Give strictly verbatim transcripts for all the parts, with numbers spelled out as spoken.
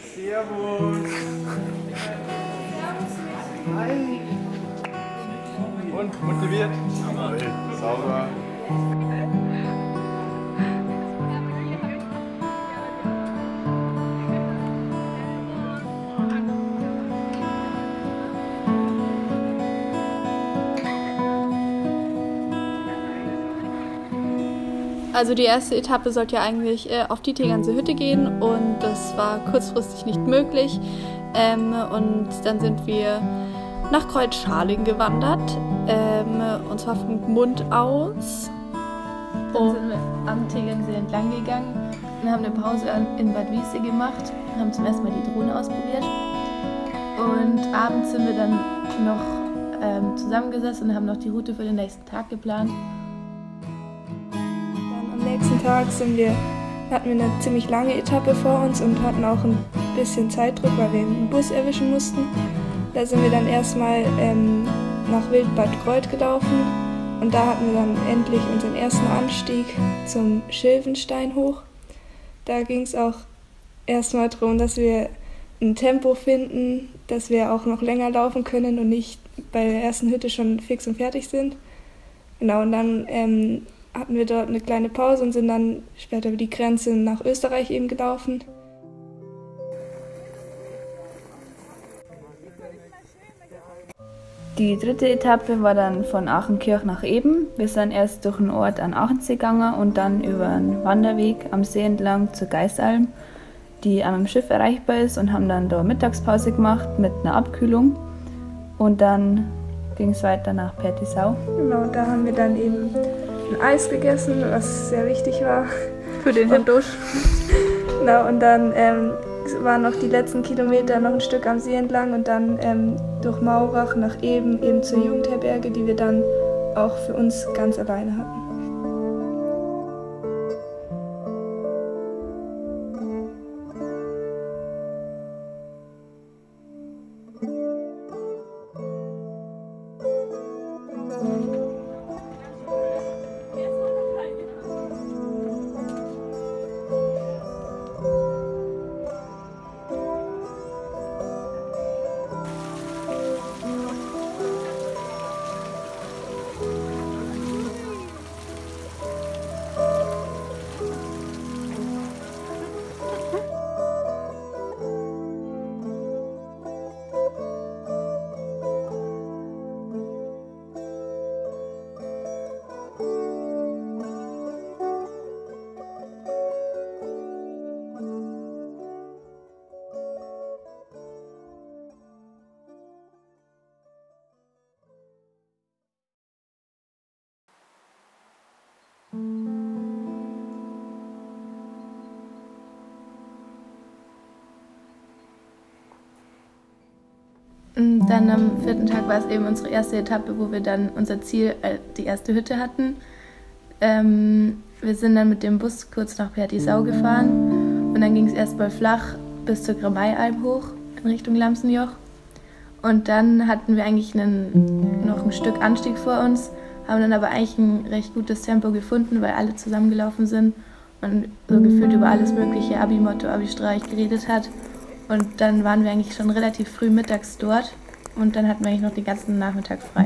Servus. Hi. Und motiviert? Sauber. Also die erste Etappe sollte ja eigentlich äh, auf die Tegernsee Hütte gehen und das war kurzfristig nicht möglich. Ähm, und dann sind wir nach Kreuzscharling gewandert, ähm, und zwar vom Gmund aus. Dann sind wir am Tegernsee entlang gegangen und haben eine Pause in Bad Wiessee gemacht, haben zum ersten Mal die Drohne ausprobiert. Und abends sind wir dann noch ähm, zusammengesessen und haben noch die Route für den nächsten Tag geplant. Am nächsten Tag sind wir, hatten wir eine ziemlich lange Etappe vor uns und hatten auch ein bisschen Zeitdruck, weil wir einen Bus erwischen mussten. Da sind wir dann erstmal ähm, nach Wildbad Kreuth gelaufen und da hatten wir dann endlich unseren ersten Anstieg zum Schilvenstein hoch. Da ging es auch erstmal darum, dass wir ein Tempo finden, dass wir auch noch länger laufen können und nicht bei der ersten Hütte schon fix und fertig sind. Genau, und dann ähm, hatten wir dort eine kleine Pause und sind dann später über die Grenze nach Österreich eben gelaufen. Die dritte Etappe war dann von Achenkirch nach Eben. Wir sind erst durch den Ort an Achensee gegangen und dann über einen Wanderweg am See entlang zur Geisalm, die am Schiff erreichbar ist, und haben dann da Mittagspause gemacht mit einer Abkühlung. Und dann ging es weiter nach Pertisau. Genau, da haben wir dann eben ein Eis gegessen, was sehr wichtig war. Für den Hindusch. Genau, und dann ähm, waren noch die letzten Kilometer noch ein Stück am See entlang und dann ähm, durch Maurach nach Eben, eben zur Jugendherberge, die wir dann auch für uns ganz alleine hatten. Und dann am vierten Tag war es eben unsere erste Etappe, wo wir dann unser Ziel, äh, die erste Hütte hatten. Ähm, wir sind dann mit dem Bus kurz nach Pertisau gefahren und dann ging es erstmal flach bis zur Grameialb hoch in Richtung Lamsenjoch. Und dann hatten wir eigentlich einen, noch ein Stück Anstieg vor uns, haben dann aber eigentlich ein recht gutes Tempo gefunden, weil alle zusammengelaufen sind und so gefühlt über alles mögliche, Abi-Motto, Abi-Streich geredet hat. Und dann waren wir eigentlich schon relativ früh mittags dort und dann hatten wir eigentlich noch den ganzen Nachmittag frei.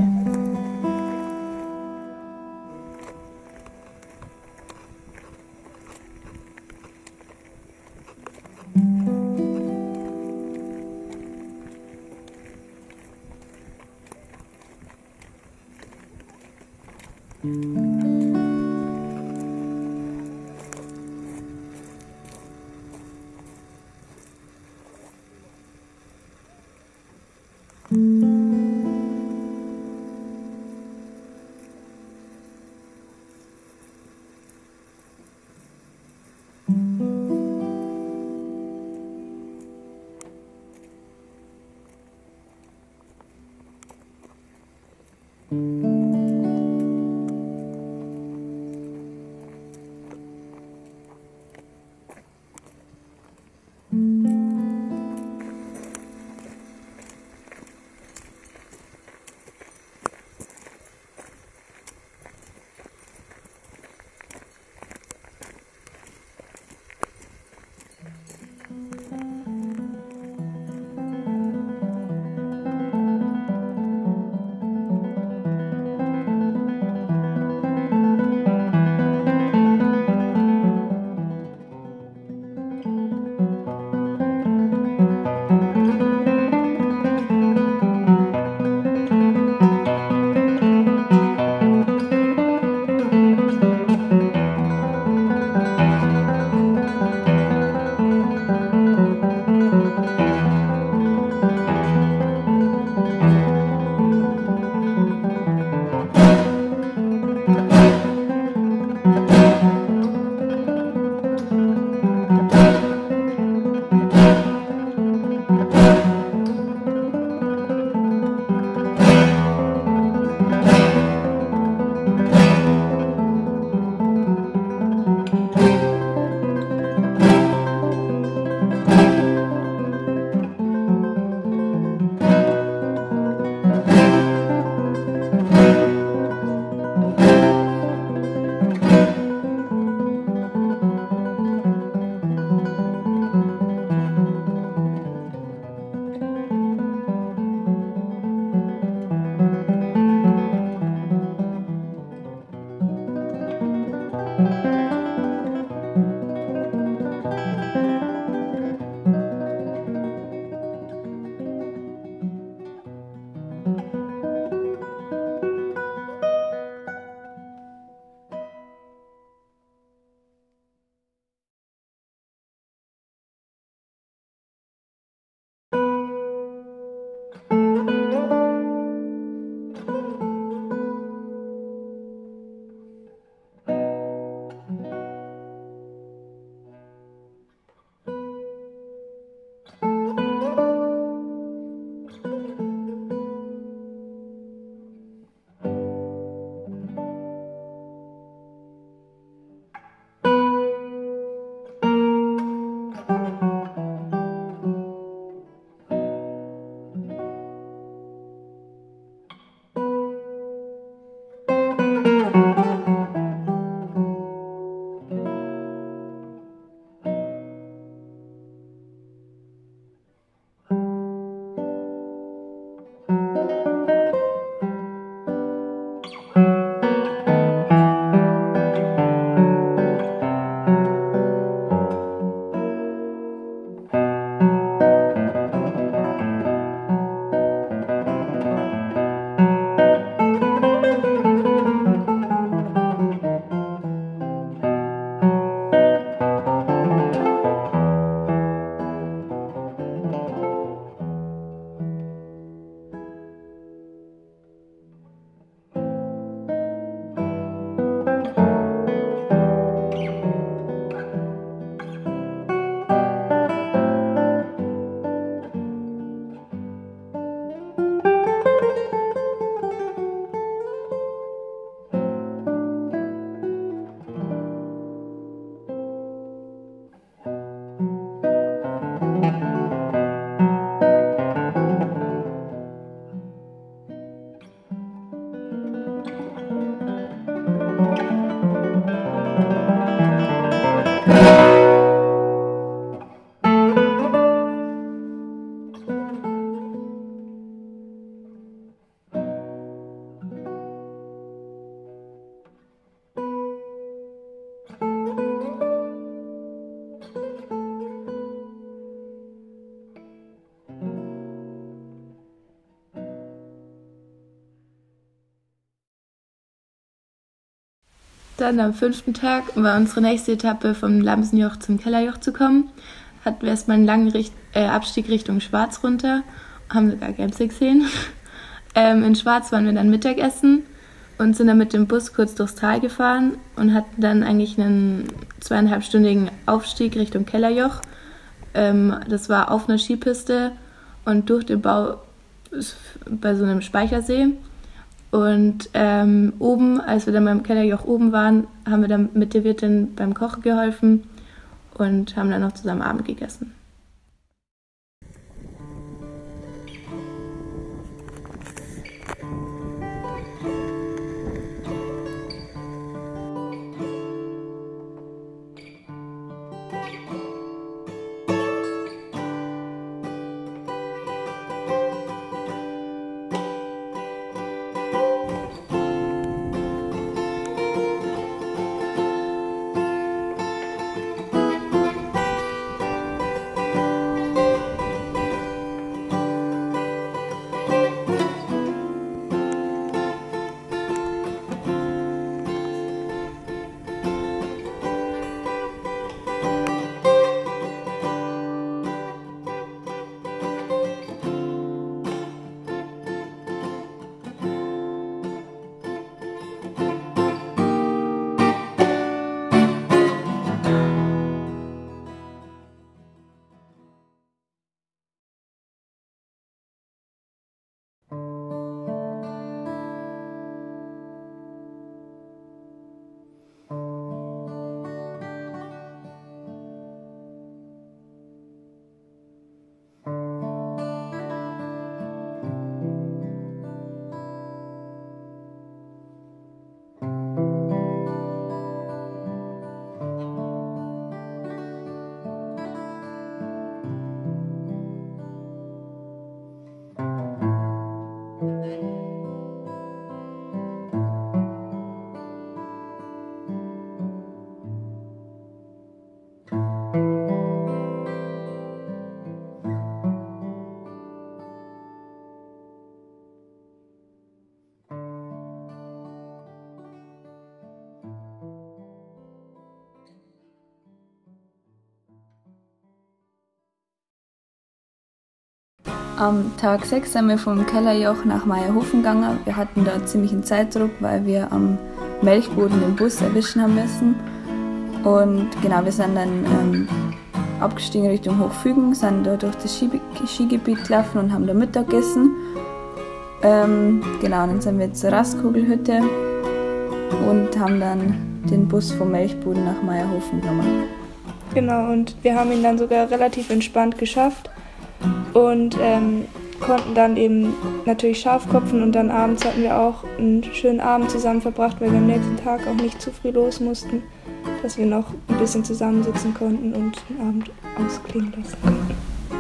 Dann am fünften Tag war unsere nächste Etappe vom Lamsenjoch zum Kellerjoch zu kommen. Hatten wir erstmal einen langen Richt- äh, Abstieg Richtung Schwarz runter, haben sogar Gämse gesehen. ähm, in Schwarz waren wir dann Mittagessen und sind dann mit dem Bus kurz durchs Tal gefahren und hatten dann eigentlich einen zweieinhalbstündigen Aufstieg Richtung Kellerjoch. Ähm, das war auf einer Skipiste und durch den Bau bei so einem Speichersee. Und ähm, oben, als wir dann beim Kellerjoch oben waren, haben wir dann mit der Wirtin beim Kochen geholfen und haben dann noch zusammen Abend gegessen. Am Tag sechs sind wir vom Kellerjoch nach Meierhofen gegangen. Wir hatten da ziemlichen Zeitdruck, weil wir am Melchboden den Bus erwischen haben müssen. Und genau, wir sind dann ähm, abgestiegen Richtung Hochfügen, sind da durch das Ski Skigebiet gelaufen und haben da Mittag gegessen. Ähm, genau, dann sind wir zur Rastkugelhütte und haben dann den Bus vom Melchboden nach Meierhofen genommen. Genau, und wir haben ihn dann sogar relativ entspannt geschafft und ähm, konnten dann eben natürlich Schafkopfen und dann abends hatten wir auch einen schönen Abend zusammen verbracht, weil wir am nächsten Tag auch nicht zu früh los mussten, dass wir noch ein bisschen zusammensitzen konnten und den Abend ausklingen lassen konnten.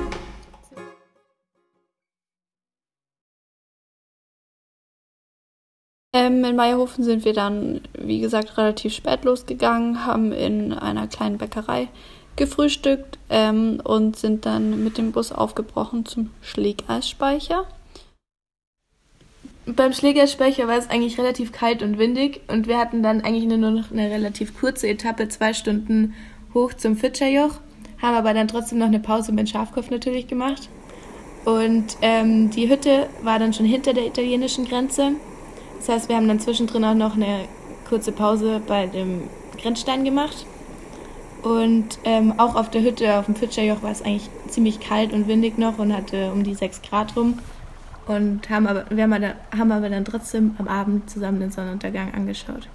Ähm, in Meierhofen sind wir dann, wie gesagt, relativ spät losgegangen, haben in einer kleinen Bäckerei gefrühstückt ähm, und sind dann mit dem Bus aufgebrochen zum Schlägeisspeicher. Beim Schlägeisspeicher war es eigentlich relativ kalt und windig und wir hatten dann eigentlich nur noch eine relativ kurze Etappe, zwei Stunden hoch zum Fitscherjoch, haben aber dann trotzdem noch eine Pause mit Schafkopf natürlich gemacht. Und ähm, die Hütte war dann schon hinter der italienischen Grenze. Das heißt, wir haben dann zwischendrin auch noch eine kurze Pause bei dem Grenzstein gemacht. Und ähm, auch auf der Hütte, auf dem Fitscherjoch, war es eigentlich ziemlich kalt und windig noch und hatte um die sechs Grad rum. Und haben aber, wir haben aber, haben aber dann trotzdem am Abend zusammen den Sonnenuntergang angeschaut.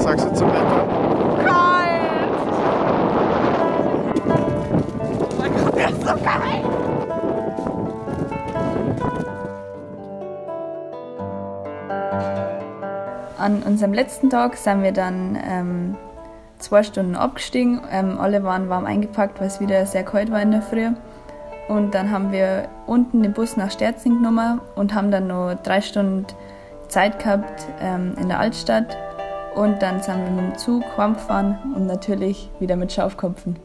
sagst du zum Wetter? Kalt! Oh mein Gott, der ist so geil! An unserem letzten Tag sind wir dann ähm, zwei Stunden abgestiegen. Ähm, alle waren warm eingepackt, weil es wieder sehr kalt war in der Früh. Und dann haben wir unten den Bus nach Sterzing genommen und haben dann noch drei Stunden Zeit gehabt ähm, in der Altstadt. Und dann sind wir mit dem Zug heimgefahren und natürlich wieder mit Schaufkopfen.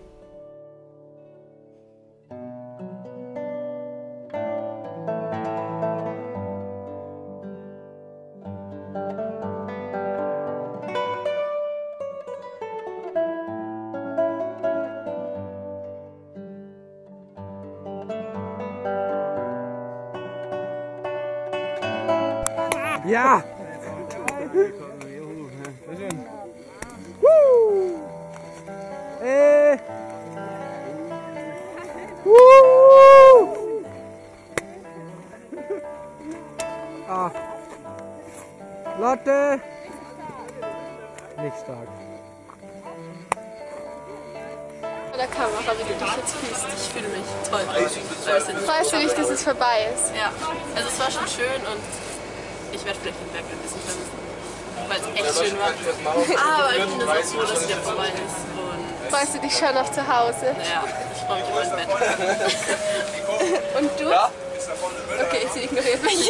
Ja! Woo! Äh! Woo! Ah! Lotte! Nicht stark. Der Kamera, wie du dich jetzt fühlst. Ich fühle mich toll. Freust du dich, dass es vorbei ist? Ja, also es war schon schön und ich werde vielleicht den Berg ein bisschen vermissen, weil es echt schön war. Aber ich bin so froh, dass es wieder vorbei ist. Und Freust du dich schon auf zu Hause? ja, ich freue mich auf mein Bett. Und du? Okay, ich sehe ignoriert mich.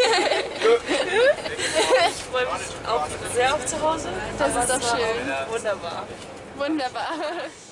Ich freue mich auch sehr auf zu Hause. Das ist doch schön. Wunderbar. Wunderbar.